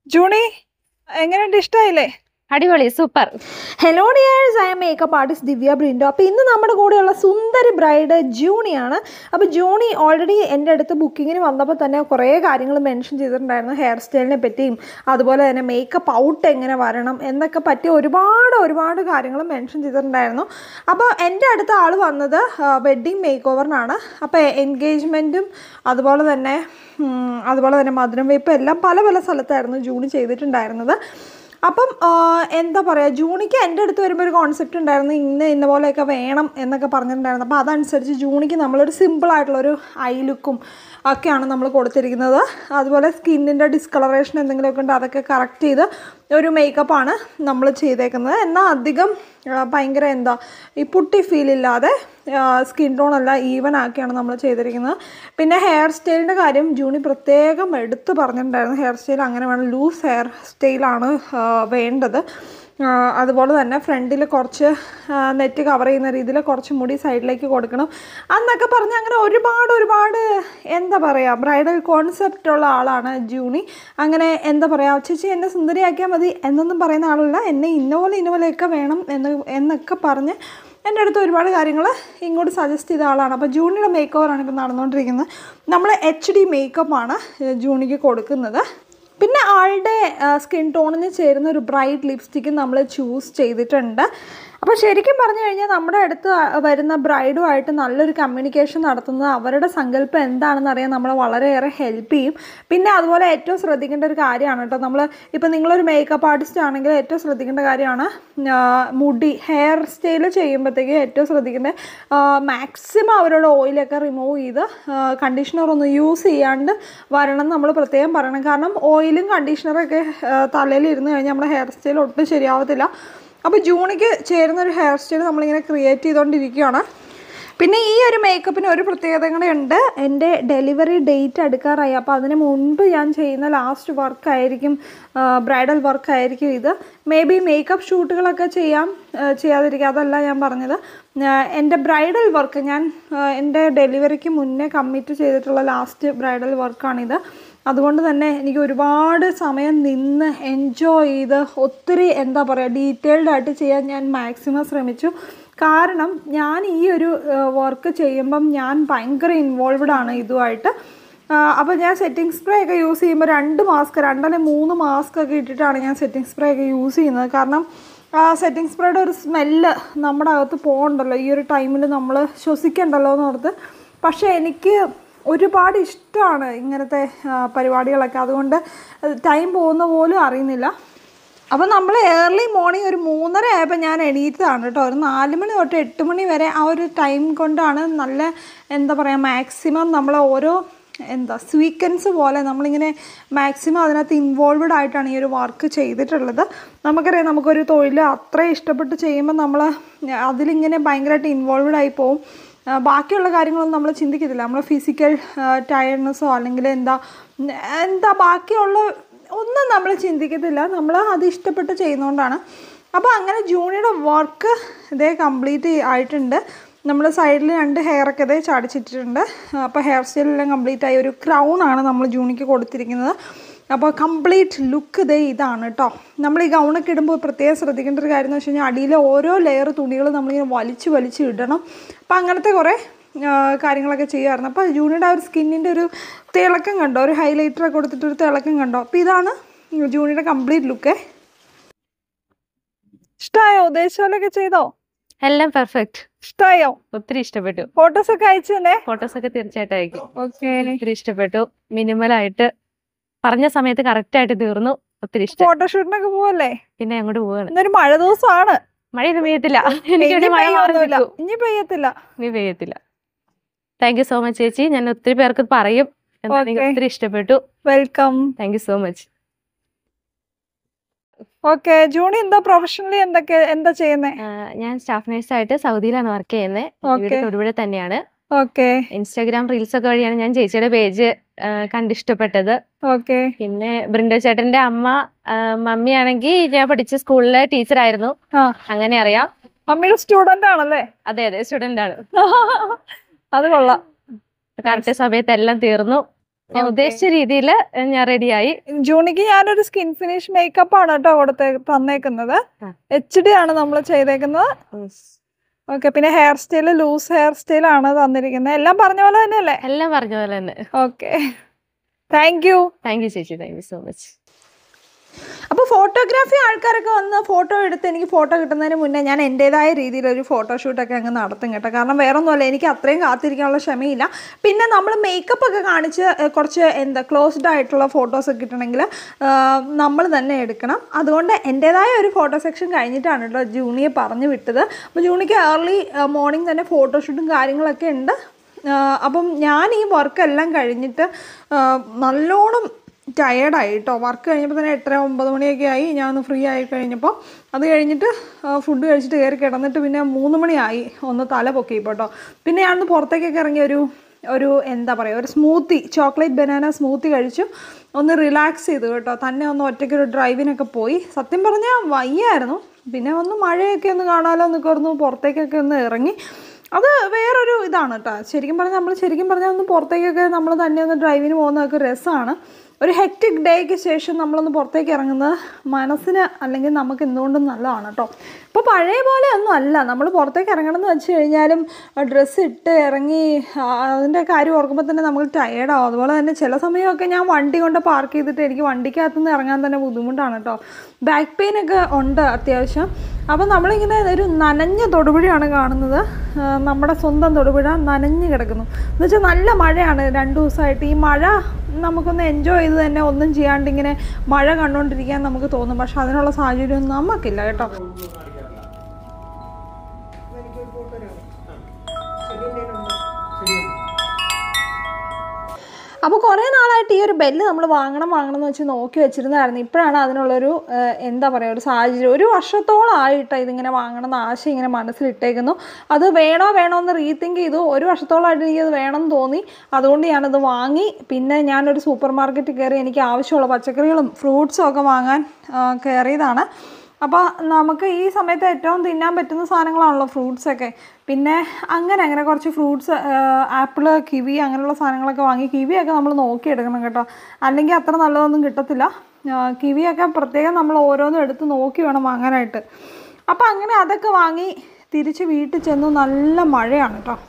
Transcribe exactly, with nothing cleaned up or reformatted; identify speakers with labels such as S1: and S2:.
S1: ജൂണി എങ്ങനെയുണ്ട്? ഇഷ്ടമായില്ലേ?
S2: അടിപൊളി, super.
S3: Hello dears, I'm makeup artist Divya Brindo. അപ്പോൾ ഇന്ന് നമ്മുടെ കൂടെയുള്ള സുന്ദരി ബ്രൈഡ് ജൂണിയാണ്. അപ്പോൾ ജൂണി ഓൾറെഡി എൻ്റെ അടുത്ത് ബുക്കിങ്ങിന് വന്നപ്പോൾ തന്നെ കുറേ കാര്യങ്ങൾ മെൻഷൻ ചെയ്തിട്ടുണ്ടായിരുന്നു. ഹെയർ സ്റ്റൈലിനെ പറ്റിയും അതുപോലെ തന്നെ മേക്കപ്പ് ഔട്ട് എങ്ങനെ വരണം എന്നൊക്കെ പറ്റി ഒരുപാട് ഒരുപാട് കാര്യങ്ങൾ മെൻഷൻ ചെയ്തിട്ടുണ്ടായിരുന്നു. അപ്പോൾ എൻ്റെ അടുത്ത ആൾ വന്നത് വെഡ്ഡിങ് മേക്ക് ഓവറിനാണ്. അപ്പോൾ എൻഗേജ്മെൻറ്റും അതുപോലെ തന്നെ അതുപോലെ തന്നെ മധുരം വെയ്പ്പ് എല്ലാം പല പല സ്ഥലത്തായിരുന്നു ജൂണി ചെയ്തിട്ടുണ്ടായിരുന്നത്. അപ്പം എന്താ പറയുക, ജൂണിക്ക് എൻ്റെ അടുത്ത് വരുമ്പോൾ ഒരു കോൺസെപ്റ്റ് ഉണ്ടായിരുന്നു, ഇന്ന് ഇന്ന പോലെയൊക്കെ വേണം എന്നൊക്കെ പറഞ്ഞിട്ടുണ്ടായിരുന്നു. അപ്പോൾ അതനുസരിച്ച് ജൂണിക്ക് നമ്മളൊരു സിമ്പിളായിട്ടുള്ളൊരു ഐ ലുക്കും ഒക്കെയാണ് നമ്മൾ കൊടുത്തിരിക്കുന്നത്. അതുപോലെ സ്കിന്നിൻ്റെ ഡിസ്കളറേഷൻ എന്തെങ്കിലുമൊക്കെ ഉണ്ട്, അതൊക്കെ കറക്റ്റ് ചെയ്ത് ഒരു മേക്കപ്പാണ് നമ്മൾ ചെയ്തേക്കുന്നത്. എന്നാൽ അധികം ഭയങ്കര എന്താ ഈ പുട്ടി ഫീലില്ലാതെ സ്കിൻ ടോൺ എല്ലാം ഈവൻ ആക്കിയാണ് നമ്മൾ ചെയ്തിരിക്കുന്നത്. പിന്നെ ഹെയർ സ്റ്റൈലിൻ്റെ കാര്യം ജൂണി പ്രത്യേകം എടുത്ത് പറഞ്ഞിട്ടുണ്ടായിരുന്നു. ഹെയർ സ്റ്റൈൽ അങ്ങനെ വേണം, ലൂസ് ഹെയർ സ്റ്റൈലാണ് വേണ്ടത്. അതുപോലെ തന്നെ ഫ്രണ്ടിൽ കുറച്ച് നെറ്റ് കവർ ചെയ്യുന്ന രീതിയിൽ കുറച്ച് മുടി സൈഡിലേക്ക് കൊടുക്കണം എന്നൊക്കെ പറഞ്ഞ് അങ്ങനെ ഒരുപാട് ഒരുപാട് എന്താ പറയുക ബ്രൈഡൽ കോൺസെപ്റ്റ് ഉള്ള ആളാണ് ജൂണി. അങ്ങനെ എന്താ പറയുക, ചേച്ചി എന്നെ സുന്ദരിയാക്കിയാൽ മതി എന്നൊന്നും പറയുന്ന ആളല്ല, എന്നെ ഇന്നപോലെ ഇന്നപോലെയൊക്കെ വേണം എന്ന് എന്നൊക്കെ പറഞ്ഞ് എൻ്റെ അടുത്ത് ഒരുപാട് കാര്യങ്ങൾ ഇങ്ങോട്ട് സജസ്റ്റ് ചെയ്ത ആളാണ്. അപ്പോൾ ജൂണിയുടെ മേക്ക് ഓവറാണ് ഇപ്പോൾ നടന്നുകൊണ്ടിരിക്കുന്നത്. നമ്മൾ എച്ച് ഡി മേക്കപ്പാണ് ജൂണിക്ക് കൊടുക്കുന്നത്. പിന്നെ ആളുടെ സ്കിൻ ടോണിന് ചേരുന്ന ഒരു ബ്രൈറ്റ് ലിപ്സ്റ്റിക്ക് നമ്മൾ ചൂസ് ചെയ്തിട്ടുണ്ട്. അപ്പോൾ ശരിക്കും പറഞ്ഞു കഴിഞ്ഞാൽ നമ്മുടെ അടുത്ത് വരുന്ന ബ്രൈഡുമായിട്ട് നല്ലൊരു കമ്മ്യൂണിക്കേഷൻ നടത്തുന്നത് അവരുടെ സങ്കല്പം എന്താണെന്ന് അറിയാൻ നമ്മളെ വളരെയേറെ ഹെൽപ്പ് ചെയ്യും. പിന്നെ അതുപോലെ ഏറ്റവും ശ്രദ്ധിക്കേണ്ട ഒരു കാര്യമാണ് കേട്ടോ, നമ്മൾ ഇപ്പോൾ നിങ്ങളൊരു മേക്കപ്പ് ആർട്ടിസ്റ്റ് ആണെങ്കിൽ ഏറ്റവും ശ്രദ്ധിക്കേണ്ട കാര്യമാണ് മുടി ഹെയർ സ്റ്റൈൽ ചെയ്യുമ്പോഴത്തേക്ക് ഏറ്റവും ശ്രദ്ധിക്കേണ്ടത് മാക്സിമം അവരുടെ ഓയിലൊക്കെ റിമൂവ് ചെയ്ത് കണ്ടീഷണറൊന്നും യൂസ് ചെയ്യാണ്ട് വരണം നമ്മൾ പ്രത്യേകം പറയണം. കാരണം ഓയിലും കണ്ടീഷണറൊക്കെ തലയിൽ ഇരുന്ന് കഴിഞ്ഞാൽ നമ്മുടെ ഹെയർ സ്റ്റൈൽ ഒട്ടും ശരിയാവത്തില്ല. അപ്പോൾ ജൂണിക്ക് ചേരുന്നൊരു ഹെയർ സ്റ്റൈൽ നമ്മളിങ്ങനെ ക്രിയേറ്റ് ചെയ്തുകൊണ്ടിരിക്കുകയാണ്. പിന്നെ ഈ ഒരു മേക്കപ്പിന് ഒരു പ്രത്യേകത കൂടെ ഉണ്ട്, എൻ്റെ ഡെലിവറി ഡേറ്റ് അടുക്കാറായി. അപ്പോൾ അതിന് മുൻപ് ഞാൻ ചെയ്യുന്ന ലാസ്റ്റ് വർക്കായിരിക്കും, ബ്രൈഡൽ വർക്കായിരിക്കും ഇത്. മേ ബി മേക്കപ്പ് ഷൂട്ടുകളൊക്കെ ചെയ്യാം, ചെയ്യാതിരിക്കുക, അതല്ല ഞാൻ പറഞ്ഞത്. എൻ്റെ ബ്രൈഡൽ വർക്ക് ഞാൻ എൻ്റെ ഡെലിവറിക്ക് മുന്നേ കമ്മിറ്റ് ചെയ്തിട്ടുള്ള ലാസ്റ്റ് ബ്രൈഡൽ വർക്കാണിത്. അതുകൊണ്ട് തന്നെ എനിക്ക് ഒരുപാട് സമയം നിന്ന് എൻജോയ് ചെയ്ത് ഒത്തിരി എന്താ പറയുക ഡീറ്റെയിൽഡ് ആയിട്ട് ചെയ്യാൻ ഞാൻ മാക്സിമം ശ്രമിച്ചു. കാരണം ഞാൻ ഈ ഒരു വർക്ക് ചെയ്യുമ്പം ഞാൻ ഭയങ്കര ഇൻവോൾവ്ഡ് ആണ് ഇതുമായിട്ട്. അപ്പോൾ ഞാൻ സെറ്റിംഗ് സ്പ്രേ ഒക്കെ യൂസ് ചെയ്യുമ്പോൾ രണ്ട് മാസ്ക് രണ്ടല്ല മൂന്ന് മാസ്ക് ഒക്കെ ഇട്ടിട്ടാണ് ഞാൻ സെറ്റിംഗ് സ്പ്രേ ഒക്കെ യൂസ് ചെയ്യുന്നത്. കാരണം ആ സെറ്റിംഗ് സ്പ്രേയുടെ ഒരു സ്മെല്ല് നമ്മുടെ അകത്ത് പോകണ്ടല്ലോ, ഈ ഒരു ടൈമിൽ നമ്മൾ ശ്വസിക്കണ്ടല്ലോ എന്ന് ഓർത്ത്. പക്ഷേ എനിക്ക് ഒരുപാട് ഇഷ്ടമാണ് ഇങ്ങനത്തെ പരിപാടികളൊക്കെ, അതുകൊണ്ട് ടൈം പോകുന്ന പോലും അറിയുന്നില്ല. അപ്പോൾ നമ്മൾ ഏർലി മോർണിംഗ് ഒരു മൂന്നര ആയപ്പോൾ ഞാൻ എണീറ്റതാണ് കേട്ടോ. ഒരു നാല് മണി തൊട്ട് എട്ട് മണി വരെ ആ ഒരു ടൈം കൊണ്ടാണ് നല്ല എന്താ പറയുക മാക്സിമം നമ്മൾ ഓരോ എന്താ സ്വീക്വൻസ് പോലെ നമ്മളിങ്ങനെ മാക്സിമം അതിനകത്ത് ഇൻവോൾവ്ഡ് ആയിട്ടാണ് ഈ ഒരു വർക്ക് ചെയ്തിട്ടുള്ളത്. നമുക്കറിയാം, നമുക്കൊരു തൊഴിൽ അത്ര ഇഷ്ടപ്പെട്ട് ചെയ്യുമ്പോൾ നമ്മൾ അതിലിങ്ങനെ ഭയങ്കരമായിട്ട് ഇൻവോൾവ്ഡ് ആയി പോവും. ബാക്കിയുള്ള കാര്യങ്ങളൊന്നും നമ്മൾ ചിന്തിക്കത്തില്ല, നമ്മൾ ഫിസിക്കൽ ടയർഡ്നെസ്സോ അല്ലെങ്കിൽ എന്താ എന്താ ബാക്കിയുള്ള ഒന്നും നമ്മൾ ചിന്തിക്കത്തില്ല, നമ്മൾ അത് ഇഷ്ടപ്പെട്ട് ചെയ്യുന്നതുകൊണ്ടാണ്. അപ്പോൾ അങ്ങനെ ജൂണിയുടെ വർക്ക് ഇതേ കംപ്ലീറ്റ് ആയിട്ടുണ്ട്. നമ്മൾ സൈഡിൽ രണ്ട് ഹെയറൊക്കെ ഇതേ ചാടിച്ചിട്ടിട്ടുണ്ട്. അപ്പോൾ ഹെയർ സ്റ്റൈലെല്ലാം കംപ്ലീറ്റ് ആയി. ഒരു ക്രൗൺ ആണ് നമ്മൾ ജൂണിക്ക് കൊടുത്തിരിക്കുന്നത്. അപ്പോൾ കംപ്ലീറ്റ് ലുക്ക് ഇതേ ഇതാണ് കേട്ടോ. നമ്മൾ ഈ ഗൗണൊക്കെ ഇടുമ്പോൾ പ്രത്യേകം ശ്രദ്ധിക്കേണ്ട ഒരു കാര്യം എന്ന് വെച്ച് കഴിഞ്ഞാൽ അടിയിലെ ഓരോ ലെയർ തുണികൾ നമ്മളിങ്ങനെ വലിച്ച് വലിച്ച് ഇടണം. അപ്പോൾ അങ്ങനത്തെ കുറേ കാര്യങ്ങളൊക്കെ ചെയ്യുമായിരുന്നു. അപ്പോൾ ജൂണിയുടെ ആ ഒരു സ്കിന്നിൻ്റെ ഒരു തിളക്കം കണ്ടോ, ഒരു ഹൈലൈറ്ററൊക്കെ കൊടുത്തിട്ടൊരു തിളക്കം കണ്ടോ. അപ്പോൾ ഇതാണ് ജൂണിയുടെ കംപ്ലീറ്റ് ലുക്ക്.
S1: ഇഷ്ടമായോ? ഉദ്ദേശിച്ചോലൊക്കെ ചെയ്തോ?
S2: എല്ലാം പെർഫെക്റ്റ്.
S1: ഇഷ്ടമായോ?
S2: ഒത്തിരി ഇഷ്ടപ്പെട്ടു.
S1: ഫോട്ടോസൊക്കെ അയച്ചു തന്നെ?
S2: ഫോട്ടോസൊക്കെ തീർച്ചയായിട്ടും അയക്കും.
S1: ഓക്കെ,
S2: ഒത്തിരി ഇഷ്ടപ്പെട്ടു. മിനിമലായിട്ട് പറഞ്ഞ സമയത്ത് കറക്റ്റ് ആയിട്ട് തീർന്നു. ഒത്തിരി ഇഷ്ടം.
S1: ഫോട്ടോഷൂട്ടിനൊക്കെ പോവല്ലേ?
S2: പിന്നെ അങ്ങോട്ട് പോവാണ്.
S1: ഇന്നൊരു മഴ ദിവസമാണ്.
S2: മഴയൊന്നും പെയ്യത്തില്ല,
S1: ഇനി
S2: എനിക്ക് മഴ
S1: പെയ്യൊന്നുമില്ല. ഇനി പെയ്യത്തില്ല.
S2: ഇനി പെയ്യത്തില്ല. താങ്ക് യു സോ മച്ച് ചേച്ചി. ഞാൻ ഒത്തിരി പേർക്ക് പറയും, എനിക്ക് ഒത്തിരി ഇഷ്ടപ്പെട്ടു.
S1: Welcome.
S2: Thank you so much.
S1: Okay, Juni എന്താ പ്രൊഫഷണലി എന്തൊക്കെ എന്താ ചെയ്യുന്നത്?
S2: ഞാൻ സ്റ്റാഫ് നേഴ്സായിട്ട് സൗദിയിലാണ് വർക്ക് ചെയ്യുന്നത്. തൊടുപുഴ തന്നെയാണ്.
S1: ഓക്കെ.
S2: ഇൻസ്റ്റാഗ്രാം റീൽസ് ഒക്കെ വഴിയാണ് ഞാൻ ചേച്ചിയുടെ പേജ് കണ്ടിഷ്ടപ്പെട്ടത്.
S1: ഓക്കെ.
S2: പിന്നെ ബ്രിൻഡോ ചേട്ടന്റെ അമ്മ മമ്മിയാണെങ്കിൽ ഞാൻ പഠിച്ച സ്കൂളിലെ ടീച്ചറായിരുന്നു, അങ്ങനെ അറിയാം.
S1: മമ്മിയുടെ സ്റ്റുഡന്റ് ആണല്ലേ?
S2: അതെ അതെ, സ്റ്റുഡന്റ് ആണ്.
S1: അത് കൊള്ളാം.
S2: കറക്റ്റ് സമയത്ത് എല്ലാം തീർന്നു. ഞാൻ ഉദ്ദേശിച്ച രീതിയിൽ ഞാൻ റെഡിയായി.
S1: ജൂണിക്ക് ഞാനൊരു സ്കിൻ ഫിനിഷ് മേക്കപ്പ് ആണ് കേട്ടോ കൊടുത്തേ തന്നേക്കുന്നത്. എച്ച് ഡി ആണ് നമ്മൾ ചെയ്തേക്കുന്നത്. ഓക്കെ, പിന്നെ hair style loose hair style ആണ് തന്നിരിക്കുന്നത്. എല്ലാം പറഞ്ഞ പോലെ തന്നെ അല്ലേ?
S2: എല്ലാം പറഞ്ഞ പോലെ തന്നെ.
S1: Okay, thank you.
S2: Thank you ചേച്ചി, താങ്ക് യു സോ മച്ച്.
S3: അപ്പോൾ ഫോട്ടോഗ്രാഫി ആൾക്കാരൊക്കെ വന്ന് ഫോട്ടോ എടുത്ത് എനിക്ക് ഫോട്ടോ കിട്ടുന്നതിന് മുന്നേ ഞാൻ എൻ്റേതായ രീതിയിലൊരു ഫോട്ടോഷൂട്ടൊക്കെ അങ്ങ് നടത്തും കേട്ടോ. കാരണം വേറെ ഒന്നുമല്ല, എനിക്ക് അത്രയും കാത്തിരിക്കാനുള്ള ക്ഷമയില്ല. പിന്നെ നമ്മൾ മേക്കപ്പ് ഒക്കെ കാണിച്ച് കുറച്ച് എന്താ ക്ലോസ്ഡ് ആയിട്ടുള്ള ഫോട്ടോസൊക്കെ കിട്ടണമെങ്കിൽ നമ്മൾ തന്നെ എടുക്കണം. അതുകൊണ്ട് എൻ്റേതായ ഒരു ഫോട്ടോ സെക്ഷൻ കഴിഞ്ഞിട്ടാണ് കേട്ടോ ജൂണിയെ പറഞ്ഞു വിട്ടത്. അപ്പോൾ ജൂണിക്ക് ഏർലി മോർണിംഗ് തന്നെ ഫോട്ടോഷൂട്ടും കാര്യങ്ങളൊക്കെ ഉണ്ട്. അപ്പം ഞാൻ ഈ വർക്കെല്ലാം കഴിഞ്ഞിട്ട് നല്ലോണം ടയേർഡായി കേട്ടോ. വർക്ക് കഴിഞ്ഞപ്പോൾ തന്നെ എട്ടര ഒമ്പത് മണിയൊക്കെ ആയി. ഞാൻ ഒന്ന് ഫ്രീ ആയി കഴിഞ്ഞപ്പോൾ അത് കഴിഞ്ഞിട്ട് ഫുഡ് കഴിച്ചിട്ട് കയറി കിടന്നിട്ട് പിന്നെ മൂന്ന് മണിയായി ഒന്ന് തല പൊക്കിയപ്പോൾ കേട്ടോ. പിന്നെ ഞാനൊന്ന് പുറത്തേക്കൊക്കെ ഇറങ്ങി ഒരു ഒരു എന്താ പറയുക ഒരു സ്മൂത്തി ചോക്ലേറ്റ് ബനാന സ്മൂത്തി കഴിച്ചു. ഒന്ന് റിലാക്സ് ചെയ്തു കേട്ടോ. തന്നെ ഒന്ന് ഒറ്റയ്ക്കൊരു ഡ്രൈവിനൊക്കെ പോയി. സത്യം പറഞ്ഞാൽ വയ്യായിരുന്നു. പിന്നെ ഒന്ന് മഴയൊക്കെ ഒന്ന് കാണാമല്ലോ എന്നൊക്കെ ഒന്ന് പുറത്തേക്കൊക്കെ ഒന്ന് ഇറങ്ങി. അത് വേറൊരു ഇതാണ് കേട്ടോ. ശരിക്കും പറഞ്ഞാൽ നമ്മൾ ശരിക്കും പറഞ്ഞാൽ ഒന്ന് പുറത്തേക്കൊക്കെ നമ്മൾ തന്നെ ഒന്ന് ഡ്രൈവിന് പോകുന്നതൊക്കെ രസമാണ്. ഒരു ഹെക്റ്റിക് ഡേക്ക് ശേഷം നമ്മളൊന്ന് പുറത്തേക്ക് ഇറങ്ങുന്നത് മനസ്സിന് അല്ലെങ്കിൽ നമുക്ക് എന്തുകൊണ്ടും നല്ലതാണ് കേട്ടോ. ഇപ്പോൾ പഴയ പോലെ ഒന്നും അല്ല. നമ്മൾ പുറത്തേക്ക് ഇറങ്ങണമെന്ന് വെച്ച് കഴിഞ്ഞാലും ഡ്രസ്സ് ഇട്ട് ഇറങ്ങി അതിൻ്റെ കാര്യം ഓർക്കുമ്പോൾ തന്നെ നമുക്ക് ടയേർഡാവും. അതുപോലെ തന്നെ ചില സമയമൊക്കെ ഞാൻ വണ്ടി കൊണ്ട് പാർക്ക് ചെയ്തിട്ട് എനിക്ക് വണ്ടിക്കകത്തുനിന്ന് ഇറങ്ങാൻ തന്നെ ബുദ്ധിമുട്ടാണ് കേട്ടോ. ബാക്ക് പെയിനൊക്കെ ഉണ്ട് അത്യാവശ്യം. അപ്പം നമ്മളിങ്ങനെ ഒരു നനഞ്ഞ തൊടുപുഴയാണ് കാണുന്നത്. നമ്മുടെ സ്വന്തം തൊടുപുഴ നനഞ്ഞ് കിടക്കുന്നു. എന്ന് വെച്ചാൽ നല്ല മഴയാണ് രണ്ട് ദിവസമായിട്ട്. ഈ മഴ നമുക്കൊന്ന് എൻജോയ് ചെയ്ത് തന്നെ ഒന്നും ചെയ്യാണ്ട് ഇങ്ങനെ മഴ കണ്ടുകൊണ്ടിരിക്കാൻ നമുക്ക് തോന്നും. പക്ഷെ അതിനുള്ള സാഹചര്യം നമുക്കില്ല കേട്ടോ. അപ്പോൾ കുറേ നാളായിട്ട് ഈ ഒരു ബെല്ല് നമ്മൾ വാങ്ങണം വാങ്ങണം എന്ന് വെച്ച് നോക്കി വെച്ചിരുന്നതായിരുന്നു. ഇപ്പോഴാണ് അതിനുള്ളൊരു എന്താ പറയുക ഒരു സാഹചര്യം. ഒരു വർഷത്തോളമായിട്ട് ഇതിങ്ങനെ വാങ്ങണം എന്ന് ആശ ഇങ്ങനെ മനസ്സിലിട്ടേക്കുന്നു. അത് വേണോ വേണോ എന്ന് റീതിങ്ക് ചെയ്തു. ഒരു വർഷത്തോളമായിട്ട് എനിക്കത് വേണമെന്ന് തോന്നി. അതുകൊണ്ട് ഞാനത് വാങ്ങി. പിന്നെ ഞാനൊരു സൂപ്പർ മാർക്കറ്റിൽ കയറി എനിക്ക് ആവശ്യമുള്ള പച്ചക്കറികളും ഫ്രൂട്ട്സും ഒക്കെ വാങ്ങാൻ കയറിയതാണ്. അപ്പോൾ നമുക്ക് ഈ സമയത്ത് ഏറ്റവും തിന്നാൻ പറ്റുന്ന സാധനങ്ങളാണല്ലോ ഫ്രൂട്ട്സൊക്കെ. പിന്നെ അങ്ങനെ അങ്ങനെ കുറച്ച് ഫ്രൂട്ട്സ് ആപ്പിള് കിവി അങ്ങനെയുള്ള സാധനങ്ങളൊക്കെ വാങ്ങി. കിവിയൊക്കെ നമ്മൾ നോക്കിയെടുക്കണം കേട്ടോ, അല്ലെങ്കിൽ അത്ര നല്ലതൊന്നും കിട്ടത്തില്ല. കിവിയൊക്കെ പ്രത്യേകം നമ്മൾ ഓരോന്നും എടുത്ത് നോക്കി വേണം വാങ്ങാനായിട്ട്. അപ്പോൾ അങ്ങനെ അതൊക്കെ വാങ്ങി തിരിച്ച് വീട്ടിൽ ചെന്നു. നല്ല മഴയാണ് കേട്ടോ.